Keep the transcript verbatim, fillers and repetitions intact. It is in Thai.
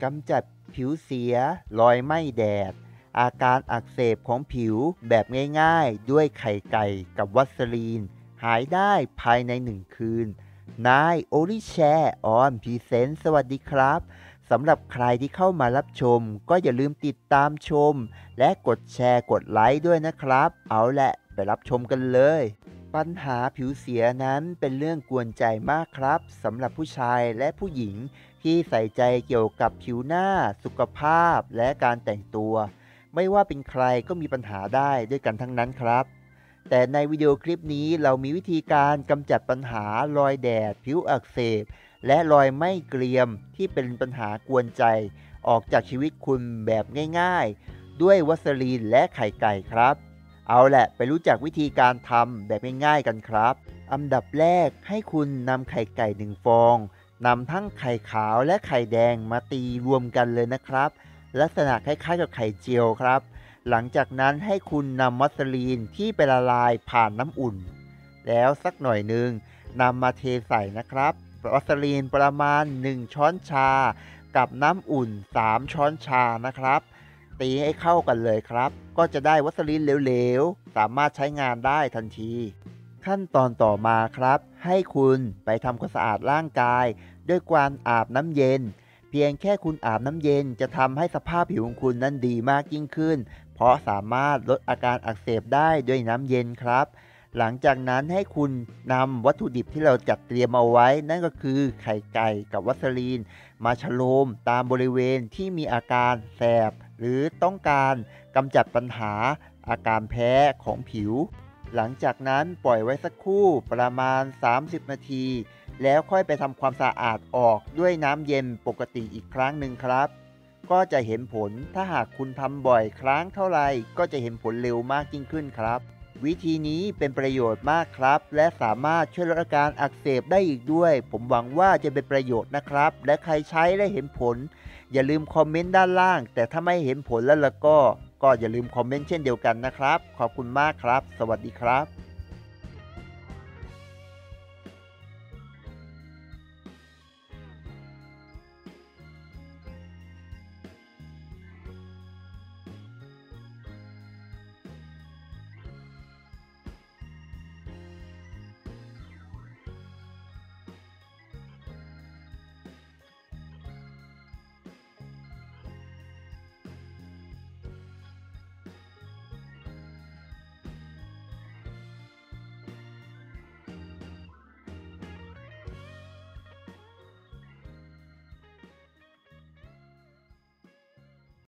กำจัดผิวเสียรอยไหม้แดดอาการอักเสบของผิวแบบง่ายๆด้วยไข่ไก่กับวัสลีนหายได้ภายในหนึ่งคืนนายโอริแชร์ออนพรีเซนต์สวัสดีครับสำหรับใครที่เข้ามารับชมก็อย่าลืมติดตามชมและกดแชร์กดไลค์ด้วยนะครับเอาแหละไปรับชมกันเลยปัญหาผิวเสียนั้นเป็นเรื่องกวนใจมากครับสำหรับผู้ชายและผู้หญิงที่ใส่ใจเกี่ยวกับผิวหน้าสุขภาพและการแต่งตัวไม่ว่าเป็นใครก็มีปัญหาได้ด้วยกันทั้งนั้นครับแต่ในวิดีโอคลิปนี้เรามีวิธีการกำจัดปัญหารอยแดดผิวอักเสบและรอยไหม้เกรียมที่เป็นปัญหากวนใจออกจากชีวิตคุณแบบง่ายๆด้วยวัสลีนและไข่ไก่ครับเอาแหละไปรู้จักวิธีการทำแบบง่ายๆกันครับอันดับแรกให้คุณนำไข่ไก่หนึ่งฟองนำทั้งไข่ขาวและไข่แดงมาตีรวมกันเลยนะครับลักษณะคล้ายๆกับไข่เจียวครับหลังจากนั้นให้คุณนำวัสลีนที่ไปละลายผ่านน้ำอุ่นแล้วสักหน่อยหนึ่งนำมาเทใส่นะครับวัสลีนประมาณหนึ่งช้อนชากับน้ำอุ่นสามช้อนชานะครับตีให้เข้ากันเลยครับก็จะได้วัสลีนเหลวๆสามารถใช้งานได้ทันทีขั้นตอนต่อมาครับให้คุณไปทำความสะอาดร่างกายด้วยการอาบน้ำเย็นเพียงแค่คุณอาบน้ำเย็นจะทำให้สภาพผิวของคุณนั้นดีมากยิ่งขึ้นเพราะสามารถลดอาการอักเสบได้ด้วยน้ำเย็นครับหลังจากนั้นให้คุณนำวัตถุดิบที่เราจัดเตรียมเอาไว้นั่นก็คือไข่ไก่กับวัสลีนมาฉโลมตามบริเวณที่มีอาการแสบหรือต้องการกำจัดปัญหาอาการแพ้ของผิวหลังจากนั้นปล่อยไว้สักครู่ประมาณสามสิบนาทีแล้วค่อยไปทำความสะอาดออกด้วยน้ำเย็นปกติอีกครั้งหนึ่งครับก็จะเห็นผลถ้าหากคุณทำบ่อยครั้งเท่าไรก็จะเห็นผลเร็วมากยิ่งขึ้นครับวิธีนี้เป็นประโยชน์มากครับและสามารถช่วยลดอาการอักเสบได้อีกด้วยผมหวังว่าจะเป็นประโยชน์นะครับและใครใช้และเห็นผลอย่าลืมคอมเมนต์ด้านล่างแต่ถ้าไม่เห็นผลแล้วล่ะก็ก็อย่าลืมคอมเมนต์เช่นเดียวกันนะครับขอบคุณมากครับสวัสดีครับ